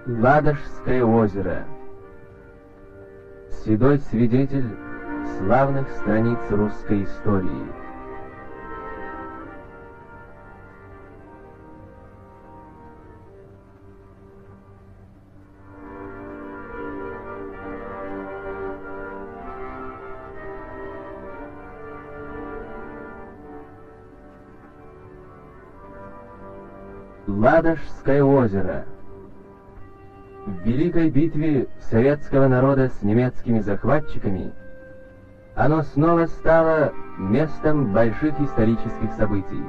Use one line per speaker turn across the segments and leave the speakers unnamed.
Ладожское озеро. Седой свидетель славных страниц русской истории. Ладожское озеро. В великой битве советского народа с немецкими захватчиками оно снова стало местом больших исторических событий.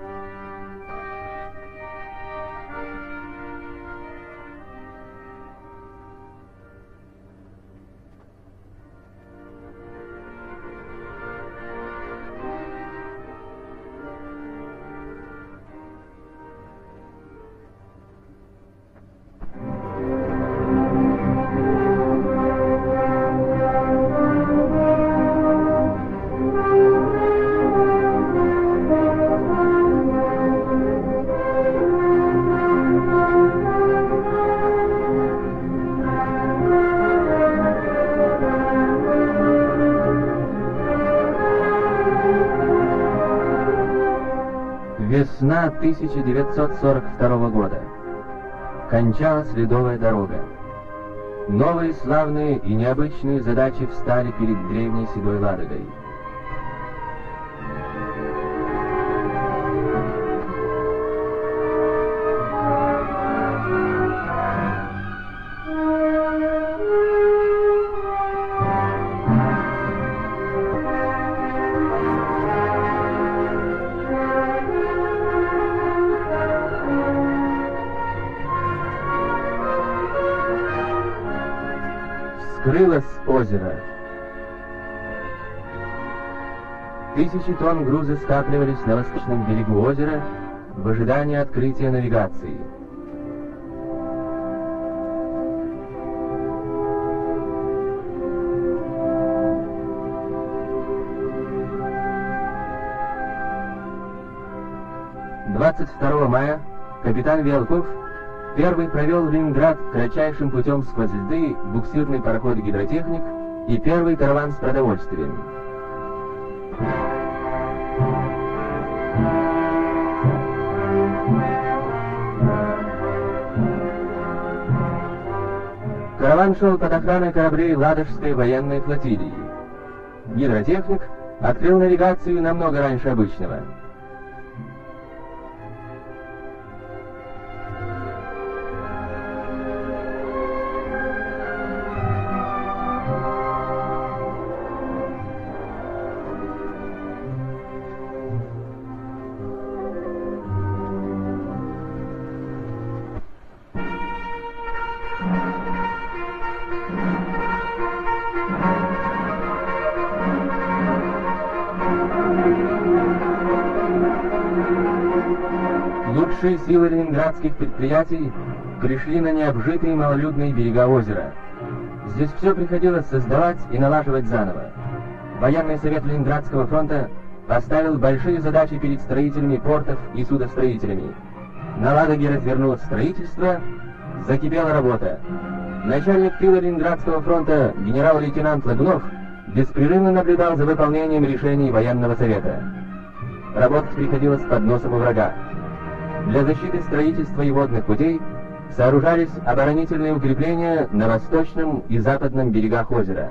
Весна 1942 года. Кончалась Ледовая дорога. Новые славные и необычные задачи встали перед древней Седой Ладогой. Вскрылось озеро. Тысячи тонн груза скапливались на восточном берегу озера в ожидании открытия навигации. «22 мая капитан Виалков первый провел в Ленинград кратчайшим путем сквозь льды буксирный пароход «Гидротехник» и первый караван с продовольствием. Караван шел под охраной кораблей Ладожской военной флотилии. «Гидротехник» открыл навигацию намного раньше обычного. Лучшие силы ленинградских предприятий пришли на необжитые малолюдные берега озера. Здесь все приходилось создавать и налаживать заново. Военный совет Ленинградского фронта поставил большие задачи перед строителями портов и судостроителями. На Ладоге развернулось строительство, закипела работа. Начальник тыла Ленинградского фронта генерал-лейтенант Лагунов беспрерывно наблюдал за выполнением решений военного совета. Работать приходилось под носом у врага. Для защиты строительства и водных путей сооружались оборонительные укрепления на восточном и западном берегах озера.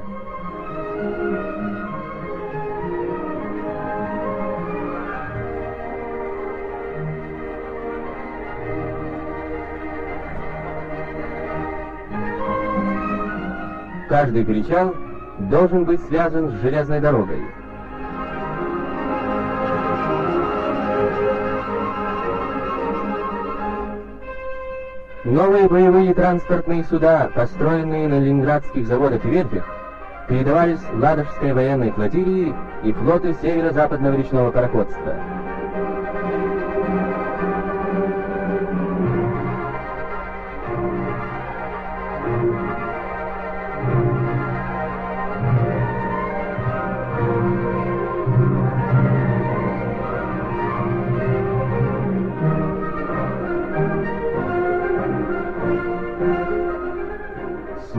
Каждый причал должен быть связан с железной дорогой. Новые боевые транспортные суда, построенные на ленинградских заводах и верфях, передавались Ладожской военной флотилии и флоту северо-западного речного пароходства.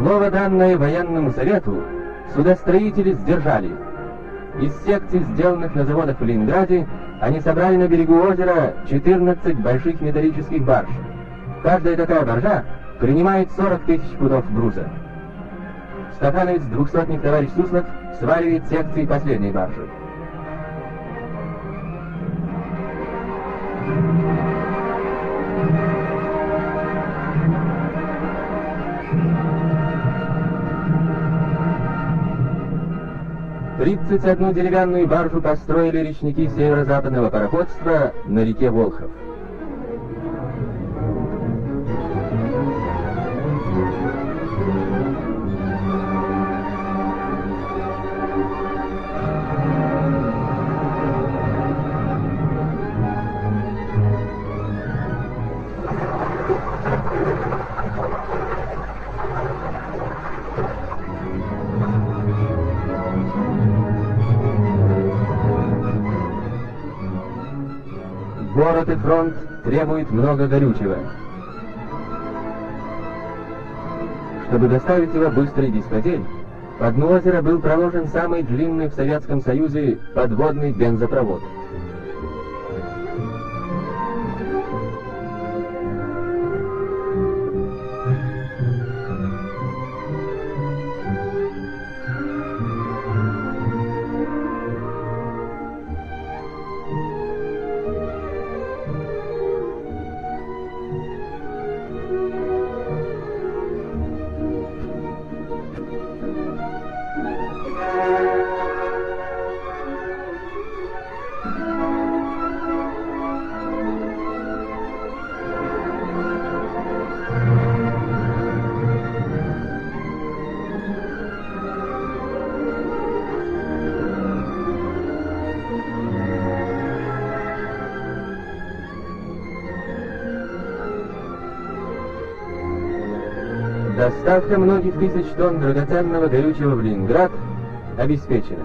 Слово, данное военному совету, судостроители сдержали. Из секций, сделанных на заводах в Ленинграде, они собрали на берегу озера 14 больших металлических барж. Каждая такая баржа принимает 40 тысяч пудов груза. Стахановец, двухсотник товарищ Суслов, сваливает секции последней баржи. Тридцать одну деревянную баржу построили речники северо-западного пароходства на реке Волхов. Город и фронт требуют много горючего. Чтобы доставить его быстро и без потерь, по дну озера был проложен самый длинный в Советском Союзе подводный бензопровод. Доставка многих тысяч тонн драгоценного горючего в Ленинград обеспечена.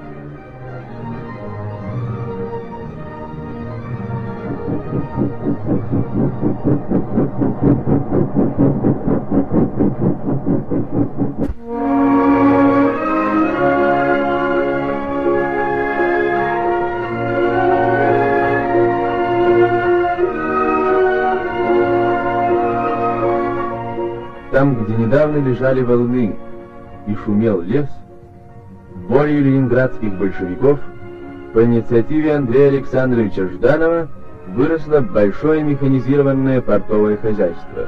Там, где недавно лежали волны и шумел лес, волею ленинградских большевиков по инициативе Андрея Александровича Жданова выросло большое механизированное портовое хозяйство.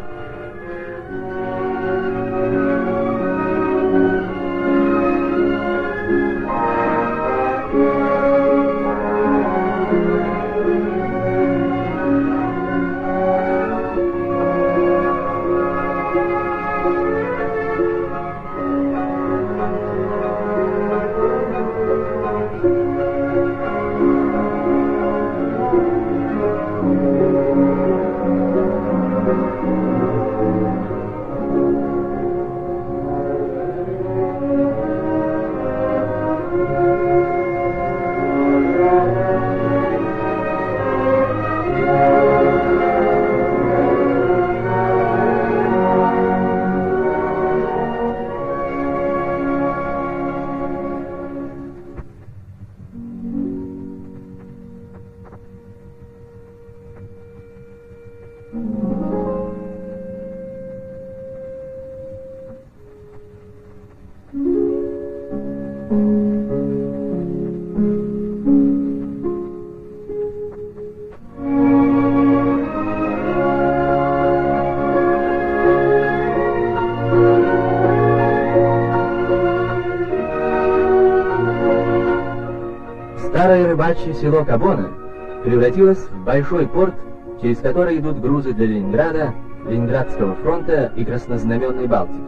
Старое рыбачье село Кабона превратилось в большой порт, через который идут грузы для Ленинграда, Ленинградского фронта и Краснознаменной Балтики.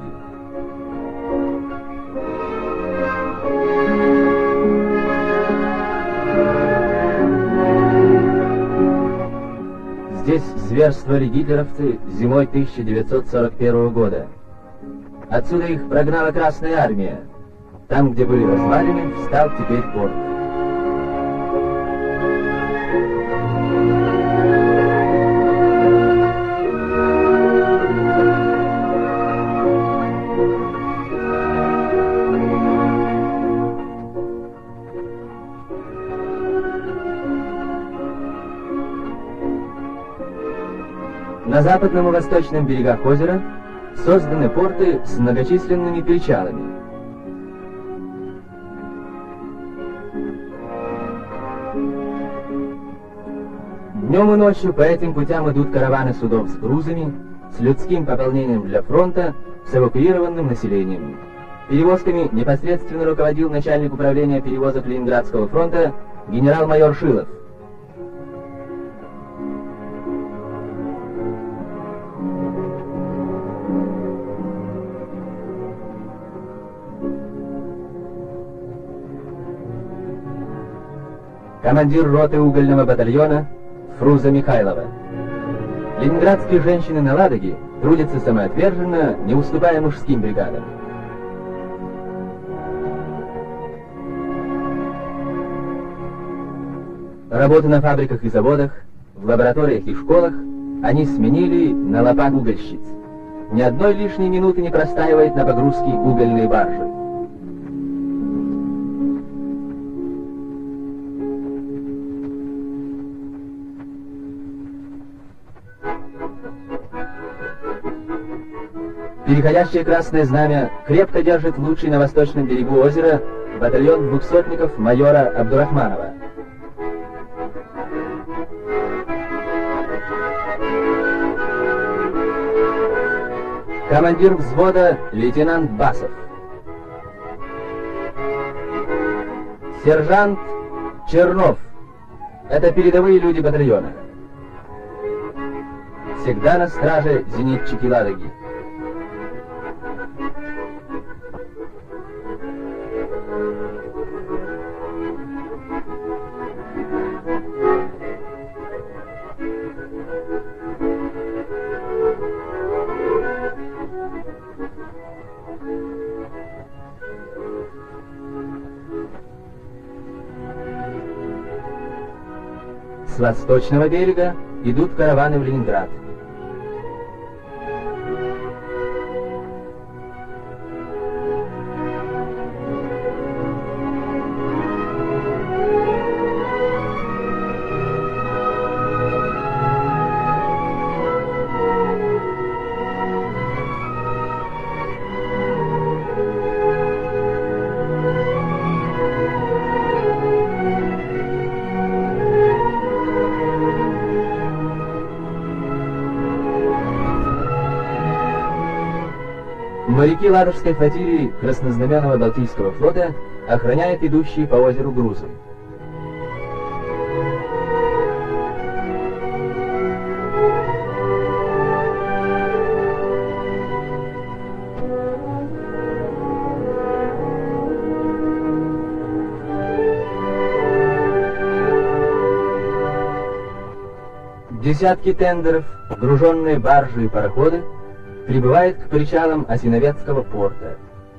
Здесь зверствовали гитлеровцы зимой 1941 года. Отсюда их прогнала Красная Армия. Там, где были развалины, встал теперь порт. На западном и восточном берегах озера созданы порты с многочисленными причалами. Днем и ночью по этим путям идут караваны судов с грузами, с людским пополнением для фронта, с эвакуированным населением. Перевозками непосредственно руководил начальник управления перевозок Ленинградского фронта генерал-майор Шилов. Командир роты угольного батальона Фруза Михайлова. Ленинградские женщины на Ладоге трудятся самоотверженно, не уступая мужским бригадам. Работы на фабриках и заводах, в лабораториях и школах они сменили на лопат угольщиц. Ни одной лишней минуты не простаивает на погрузке угольные баржи. Переходящее Красное Знамя крепко держит лучший на восточном берегу озера батальон двухсотников майора Абдурахманова. Командир взвода лейтенант Басов. Сержант Чернов. Это передовые люди батальона. Всегда на страже зенитчики Ладоги. С восточного берега идут караваны в Ленинград. Моряки Ладожской флотилии Краснознаменного Балтийского флота охраняют идущие по озеру грузы. Десятки тендеров, груженные баржи и пароходы, прибывает к причалам Осиновецкого порта.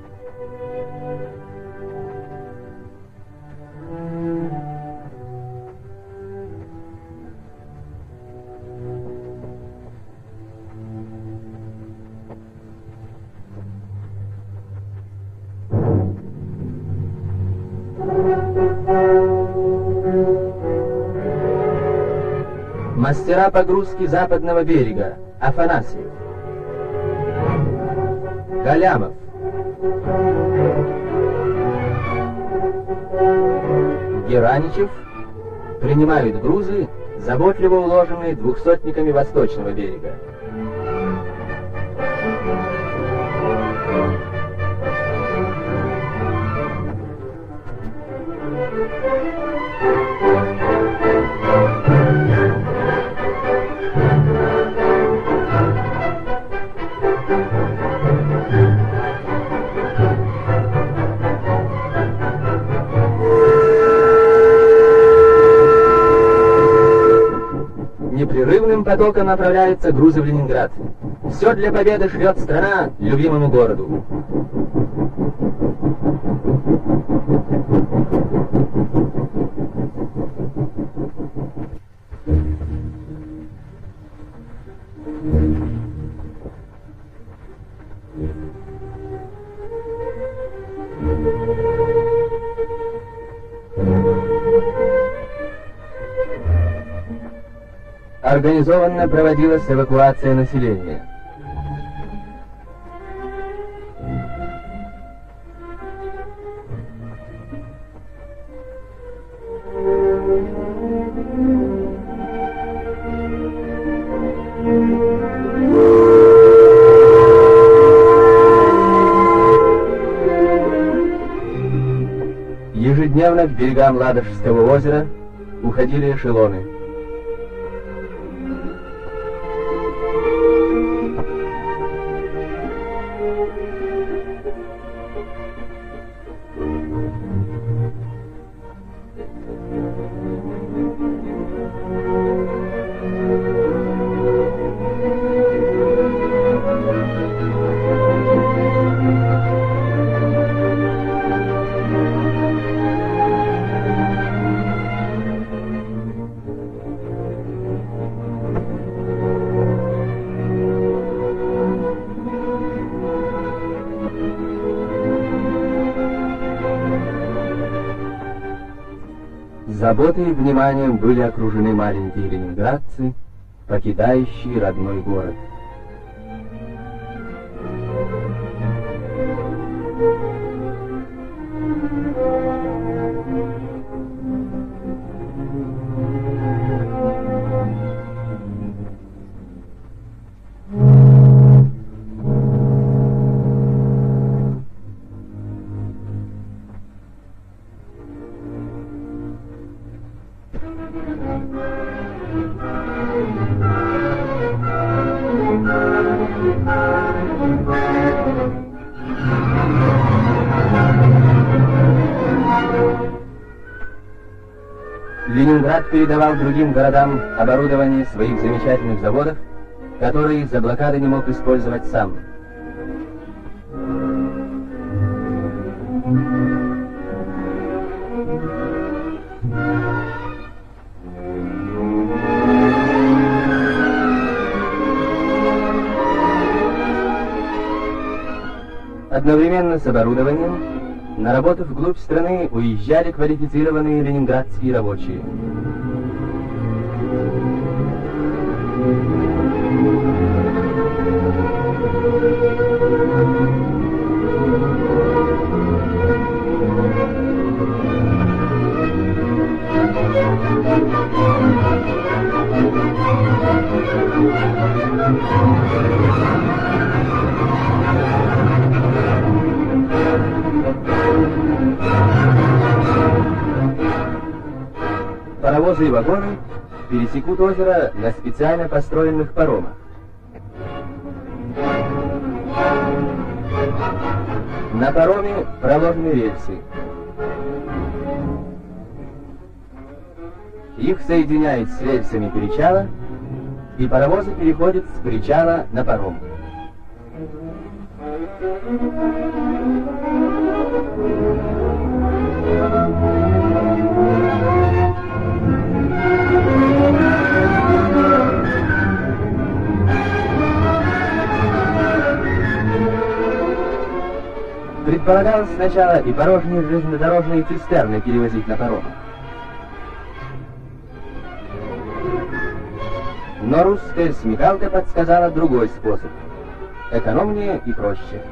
Мастера погрузки западного берега Афанасьев, Галямов, Гераничев принимают грузы, заботливо уложенные двухсотниками восточного берега. Непрерывным потоком направляются грузы в Ленинград. Все для победы шлет страна любимому городу. организованно проводилась эвакуация населения. Ежедневно к берегам Ладожского озера уходили эшелоны. Заботой и вниманием были окружены маленькие ленинградцы, покидающие родной город. Ленинград передавал другим городам оборудование своих замечательных заводов, которые из-за блокады не мог использовать сам. Одновременно с оборудованием на работу вглубь страны уезжали квалифицированные ленинградские рабочие. Паровозы и вагоны пересекут озеро на специально построенных паромах. На пароме проложены рельсы. Их соединяют с рельсами причала, и паровозы переходят с причала на паром. Предполагалось сначала и порожние железнодорожные цистерны перевозить на паромах. Но русская смекалка подсказала другой способ, экономнее и проще.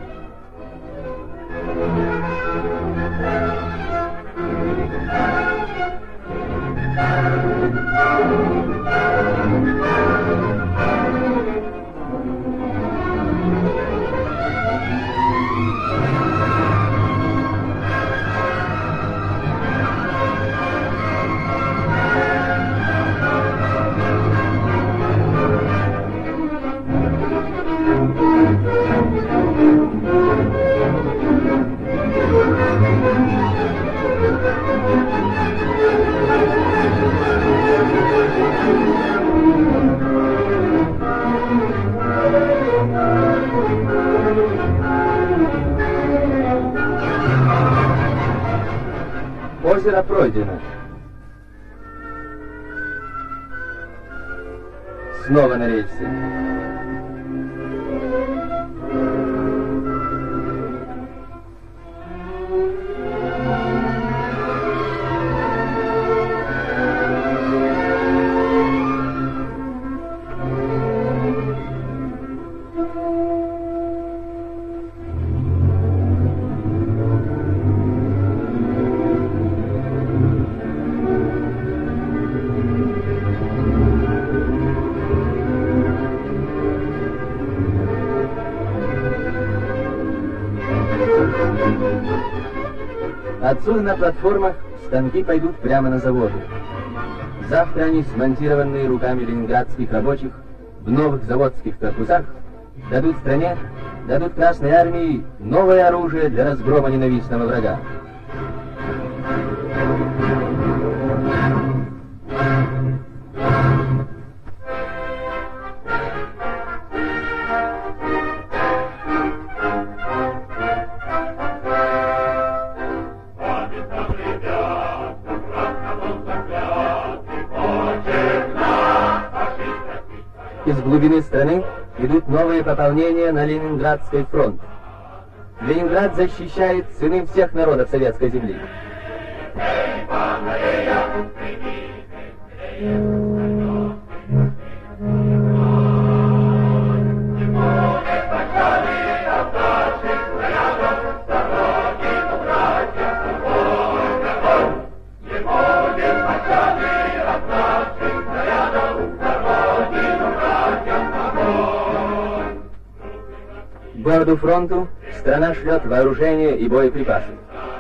Озеро пройдено. Снова на рельсы. Отсюда на платформах станки пойдут прямо на заводы. Завтра они, смонтированные руками ленинградских рабочих в новых заводских корпусах, дадут стране, дадут Красной Армии новое оружие для разгрома ненавистного врага. Из глубины страны идут новые пополнения на Ленинградский фронт. Ленинград защищает сыны всех народов советской земли. К городу фронту страна шлет вооружение и боеприпасы.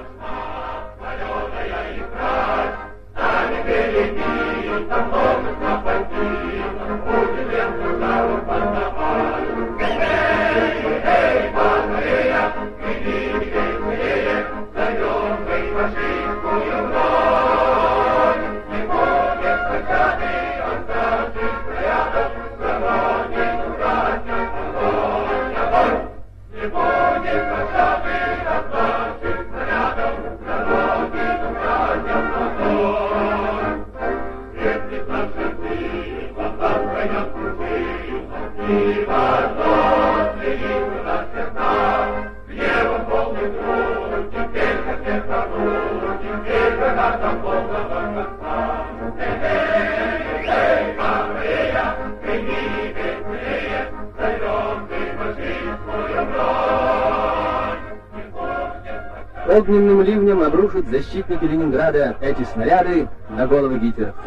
Огненным ливнем обрушат защитники Ленинграда эти снаряды на головы гитлеровцев.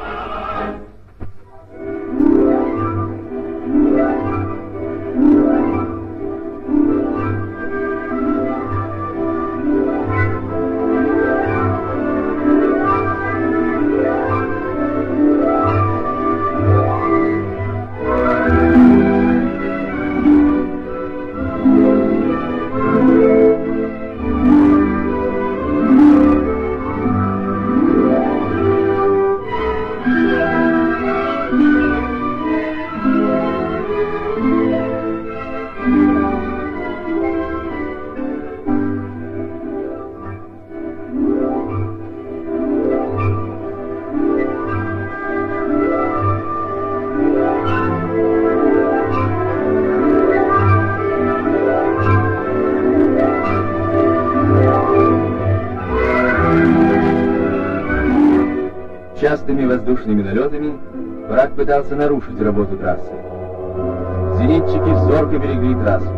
Частыми воздушными налетами враг пытался нарушить работу трассы. Зенитчики зорко берегли трассу.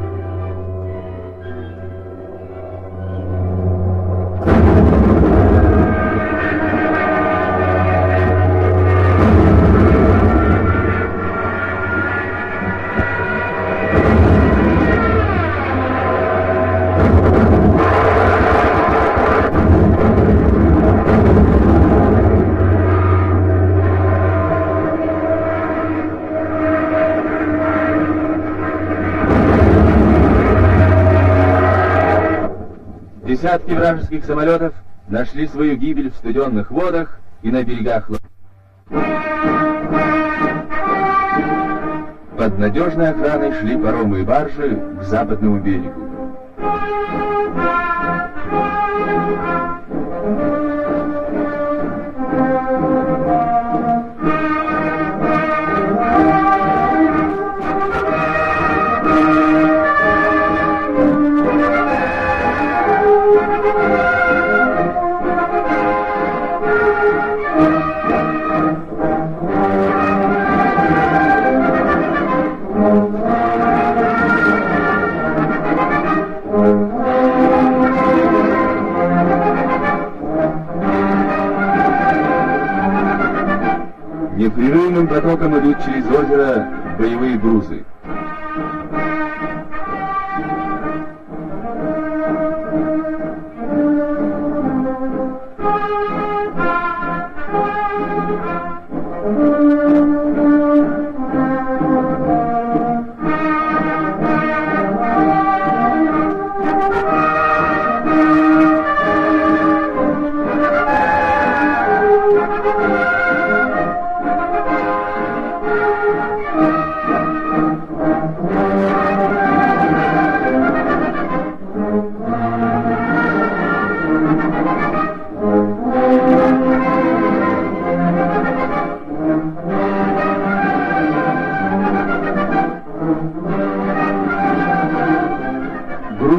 Десятки вражеских самолетов нашли свою гибель в студенных водах и на берегах. Под надежной охраной шли паромы и баржи к западному берегу. Непрерывным потоком идут через озеро боевые грузы.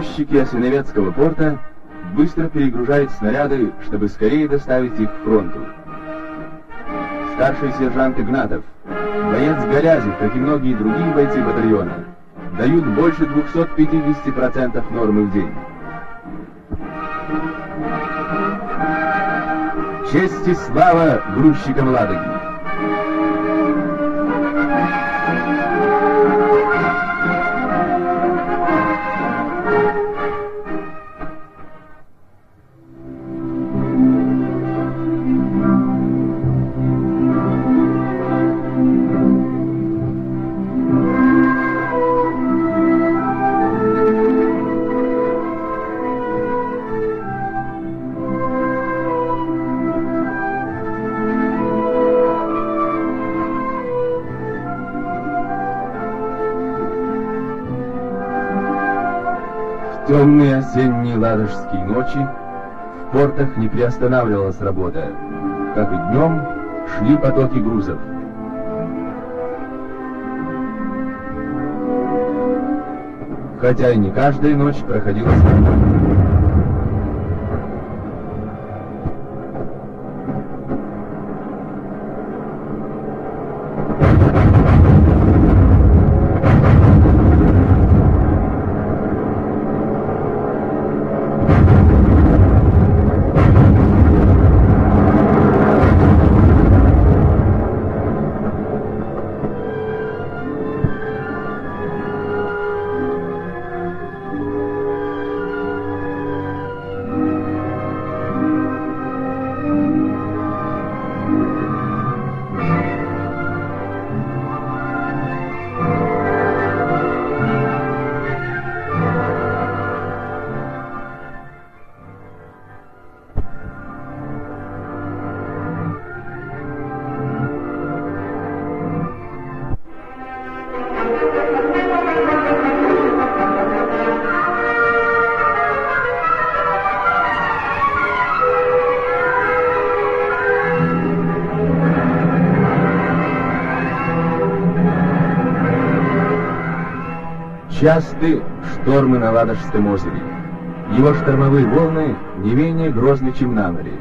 грузчики Осиновецкого порта быстро перегружают снаряды, чтобы скорее доставить их к фронту. Старший сержант Игнатов, боец Голязев, как и многие другие бойцы батальона, дают больше 250% нормы в день. Честь и слава грузчикам Ладоги!
В темные осенние ладожские ночи в портах не приостанавливалась работа. Как и днем, шли потоки грузов. Хотя и не каждая ночь проходила спокойно. Часты штормы на Ладожском озере. Его штормовые волны не менее грозны, чем на море.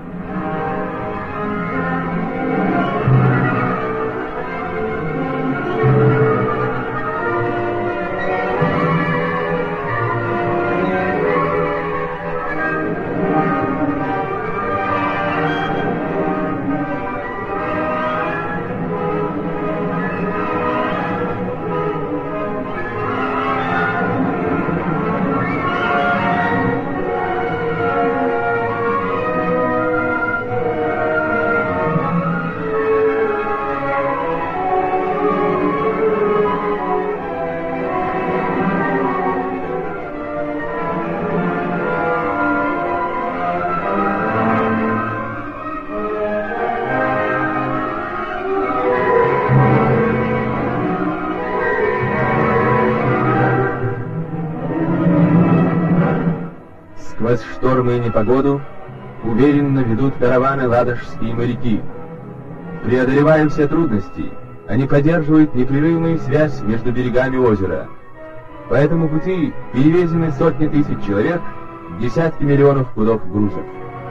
Сквозь штормы и непогоду уверенно ведут караваны ладожские моряки. Преодолевая все трудности, они поддерживают непрерывную связь между берегами озера. По этому пути перевезены сотни тысяч человек, десятки миллионов пудов грузов.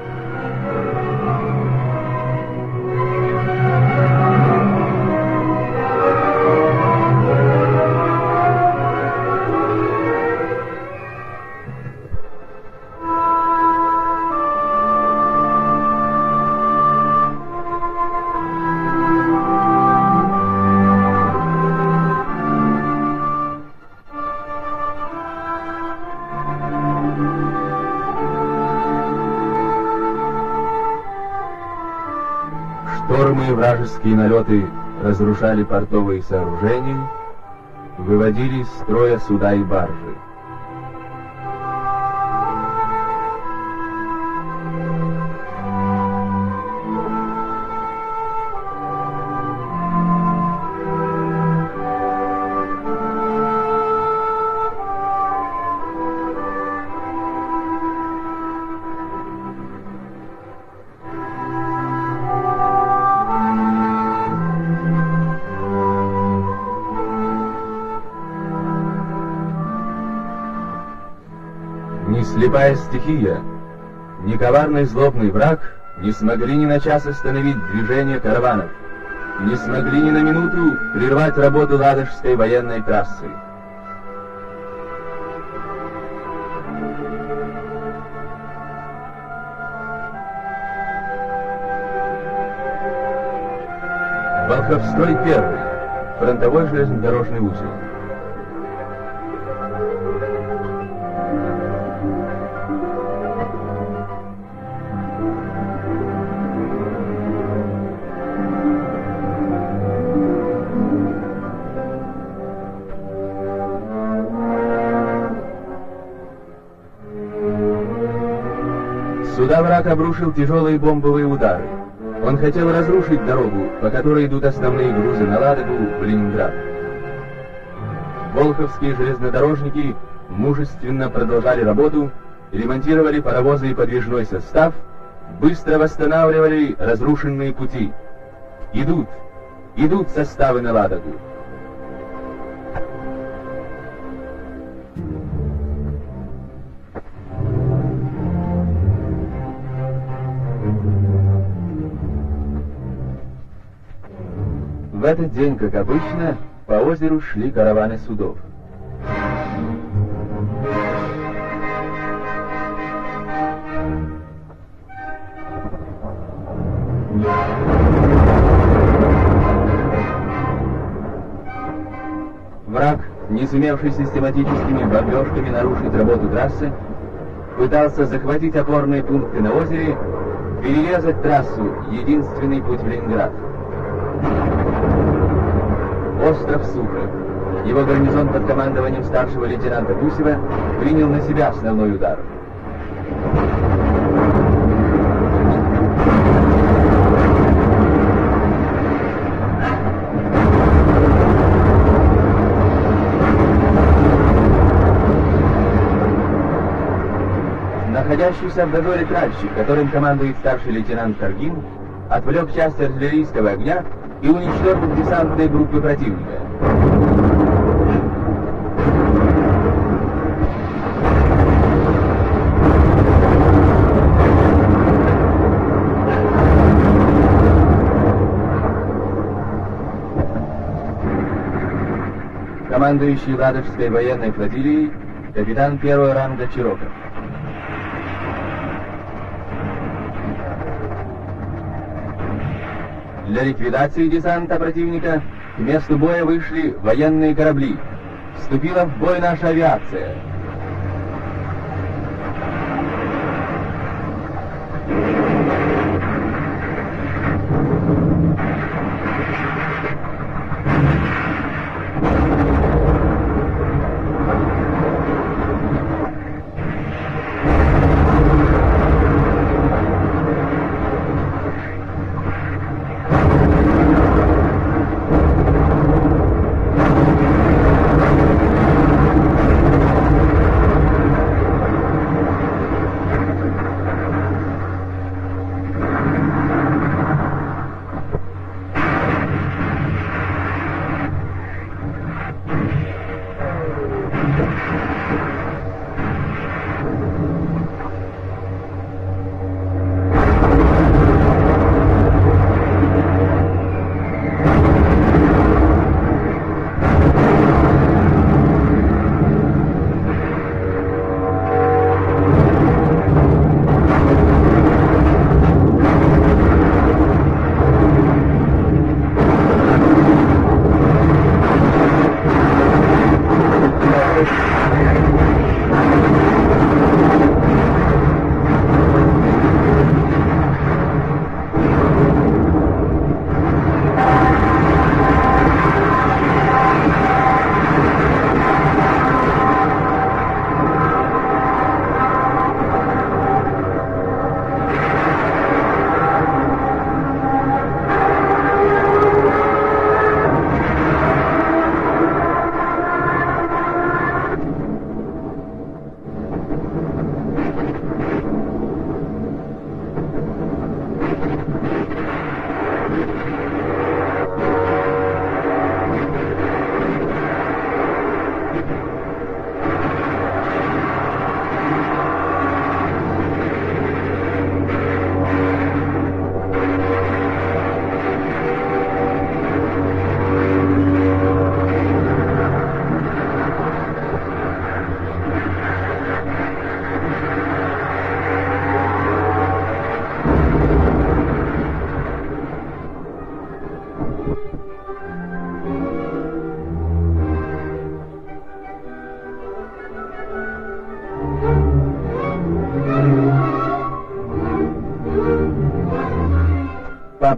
Штормы и вражеские налеты разрушали портовые сооружения, выводили из строя суда и баржи.
слепая стихия, ни коварный злобный враг не смогли ни на час остановить движение караванов, не смогли ни на минуту прервать работу Ладожской военной трассы. Волховской первый. Фронтовой железнодорожный узел. Сюда враг обрушил тяжелые бомбовые удары. Он хотел разрушить дорогу, по которой идут основные грузы на Ладогу в Ленинград. Волховские железнодорожники мужественно продолжали работу, ремонтировали паровозы и подвижной состав, быстро восстанавливали разрушенные пути. Идут составы на Ладогу. В этот день, как обычно, по озеру шли караваны судов. Враг, не сумевший систематическими бомбежками нарушить работу трассы, пытался захватить опорные пункты на озере, перерезать трассу, единственный путь в Ленинград. Остров Сухов. Его гарнизон под командованием старшего лейтенанта Гусева принял на себя основной удар. Находящийся в дозоре тральщик, которым командует старший лейтенант Каргин, отвлек часть артиллерийского огня и уничтожил десантные группы противника. Командующий Ладожской военной флотилией капитан первого ранга Чироков. Для ликвидации десанта противника к месту боя вышли военные корабли. Вступила в бой наша авиация.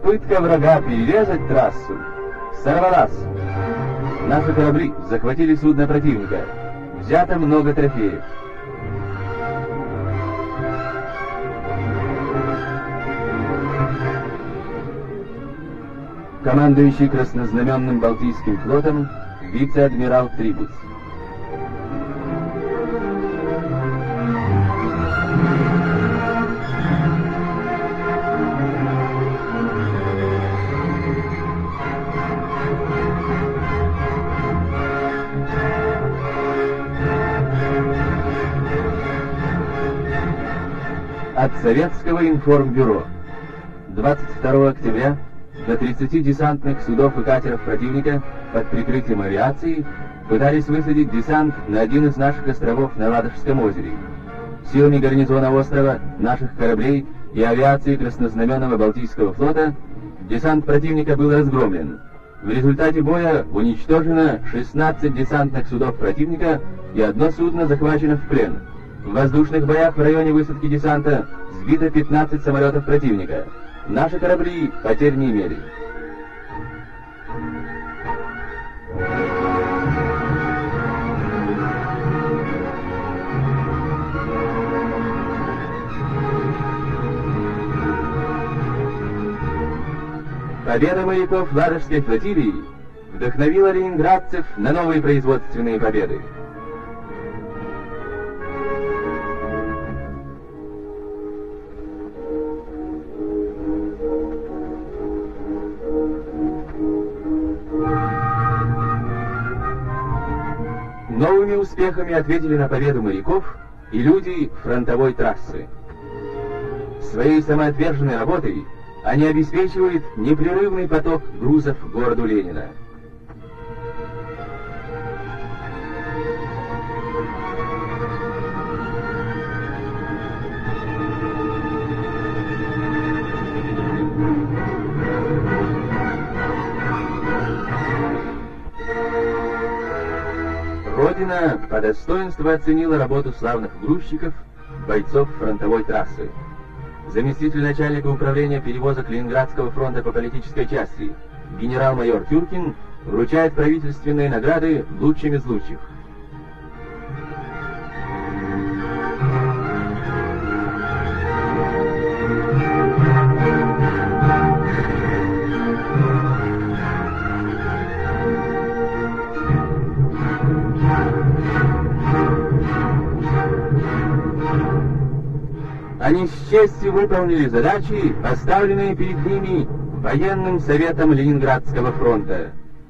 Попытка врага перерезать трассу сорвалась. Наши корабли захватили судно противника. Взято много трофеев. Командующий краснознаменным Балтийским флотом вице-адмирал Трибус. От Советского информбюро. 22 октября до 30 десантных судов и катеров противника под прикрытием авиации пытались высадить десант на один из наших островов на Ладожском озере. Силами гарнизона острова, наших кораблей и авиации краснознаменного Балтийского флота десант противника был разгромлен. В результате боя уничтожено 16 десантных судов противника и одно судно захвачено в плен. В воздушных боях в районе высадки десанта сбито 15 самолетов противника. Наши корабли потерь не имели. Победа моряков Ладожской флотилии вдохновила ленинградцев на новые производственные победы. Новыми успехами ответили на победу моряков и люди фронтовой трассы. Своей самоотверженной работой они обеспечивают непрерывный поток грузов к городу Ленина. Родина по достоинству оценила работу славных грузчиков, бойцов фронтовой трассы. Заместитель начальника управления перевозок Ленинградского фронта по политической части генерал-майор Тюркин вручает правительственные награды лучшим из лучших. Они с честью выполнили задачи, поставленные перед ними военным советом Ленинградского фронта.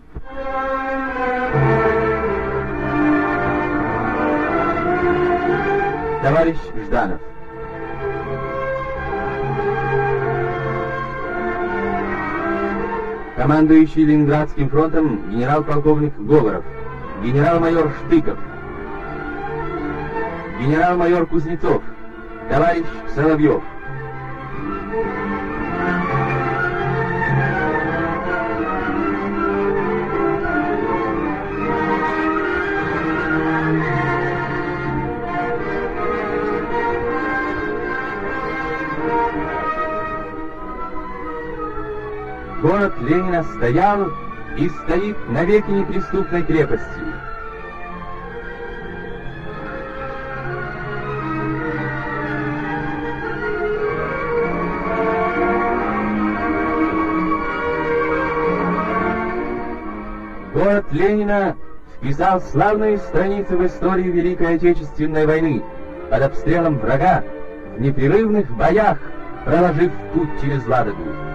Товарищ Жданов. Командующий Ленинградским фронтом генерал-полковник Говоров, генерал-майор Штыков, генерал-майор Кузнецов, товарищ Соловьев. Город Ленина стоял и стоит навеки неприступной крепостью. Город Ленина вписал славные страницы в историю Великой Отечественной войны, под обстрелом врага, в непрерывных боях, проложив путь через Ладогу.